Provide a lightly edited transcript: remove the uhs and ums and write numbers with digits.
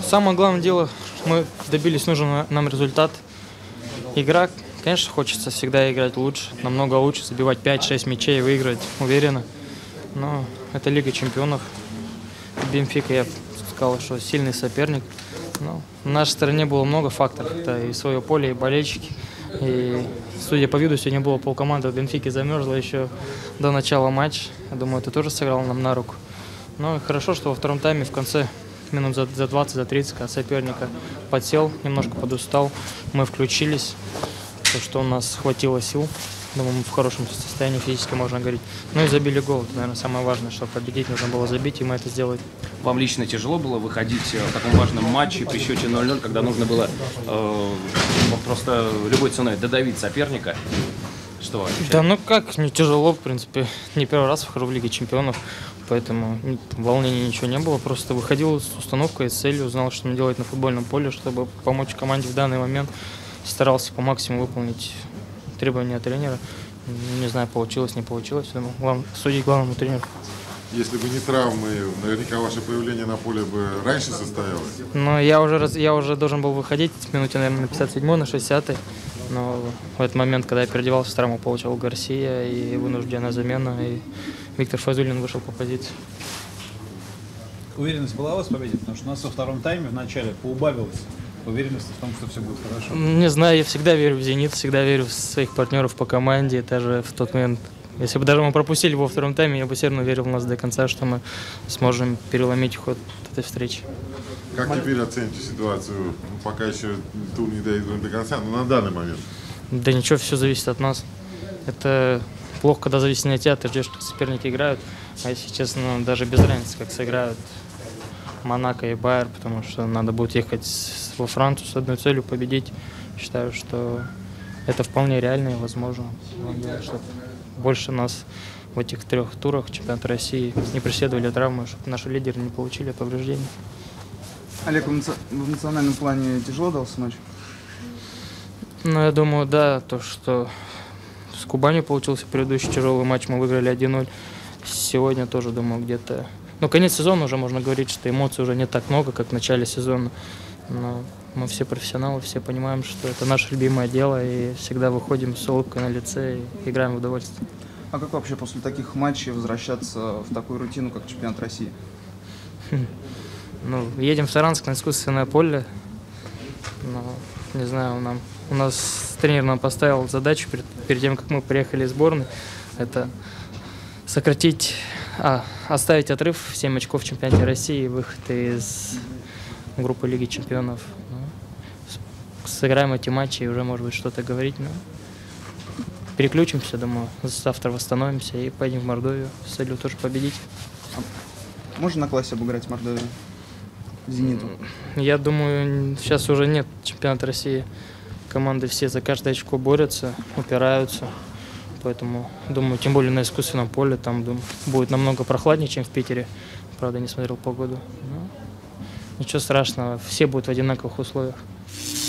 самое главное дело, мы добились нужного нам результат. Игра, конечно, хочется всегда играть лучше, намного лучше, забивать 5-6 мячей и выиграть уверенно. Но это Лига чемпионов. Бенфика, я сказал, что сильный соперник. Но в нашей стороне было много факторов. Это и свое поле, и болельщики. И, судя по виду, сегодня было полкоманды в Бенфике замерзло еще до начала матча. Я думаю, это тоже сыграло нам на руку. Но хорошо, что во втором тайме в конце минут за 20, за 30, когда соперника подсел, немножко подустал, мы включились, то, что у нас хватило сил. Думаю, мы в хорошем состоянии физически, можно говорить. Ну и забили гол. Это, наверное, самое важное, чтобы победить, нужно было забить, и мы это сделали. Вам лично тяжело было выходить в таком важном матче при счете 0-0, когда нужно было просто любой ценой додавить соперника? Что ощущаете? Да ну как, не тяжело, в принципе. Не первый раз выхожу в Лиге чемпионов, поэтому волнения ничего не было. Просто выходил с установкой, с целью, знал, что мне делать на футбольном поле, чтобы помочь команде в данный момент. Старался по максимуму выполнить требования тренера. Не знаю, получилось, не получилось. Думаю, судить главному тренеру. Если бы не травмы, наверняка ваше появление на поле бы раньше состоялось. Но я уже должен был выходить в минуте, наверное, на 57-й, на 60-й. Но в этот момент, когда я переодевался, травму получил Гарсия и вынужденная замена. И Виктор Файзуллин вышел по позиции. Уверенность была у вас в победе? Потому что у нас во втором тайме в начале поубавилось уверенность в том, что все будет хорошо. Не знаю, я всегда верю в «Зенит», всегда верю в своих партнеров по команде. Даже в тот момент, если бы даже мы пропустили во втором тайме, я бы все равно верил в нас до конца, что мы сможем переломить ход этой встречи. Как теперь оцените ситуацию? Пока еще тур не доигран до конца, но на данный момент. Да ничего, все зависит от нас. Это плохо, когда зависит не от тебя, ты ждешь, что соперники играют. А если честно, даже без разницы, как сыграют Монако и Байер, потому что надо будет ехать во Францию с одной целью победить. Считаю, что это вполне реально и возможно. Чтобы больше нас в этих 3 турах чемпионата России не преследовали травмы, чтобы наши лидеры не получили повреждений. Олег, в эмоциональном плане тяжело дался матч? Ну, я думаю, да, то, что с Кубанью получился предыдущий тяжелый матч, мы выиграли 1-0. Сегодня тоже, думаю, где-то... Ну, конец сезона уже можно говорить, что эмоций уже не так много, как в начале сезона. Но мы все профессионалы, все понимаем, что это наше любимое дело, и всегда выходим с улыбкой на лице и играем в удовольствие. А как вообще после таких матчей возвращаться в такую рутину, как чемпионат России? Ну, едем в Саранск на искусственное поле. Но, не знаю, у нас тренер нам поставил задачу перед тем, как мы приехали из сборной, это оставить отрыв в 7 очков в чемпионате России и выход из группы Лиги чемпионов. Сыграем эти матчи и уже, может быть, что-то говорить. Но переключимся, думаю, завтра восстановимся и поедем в Мордовию с целью тоже победить. Можно на классе обыграть Мордовию? Зениту? Я думаю, сейчас уже нет чемпионата России. Команды все за каждое очко борются, упираются. Поэтому, думаю, тем более на искусственном поле, там будет намного прохладнее, чем в Питере. Правда, не смотрел погоду. Но ничего страшного, все будут в одинаковых условиях.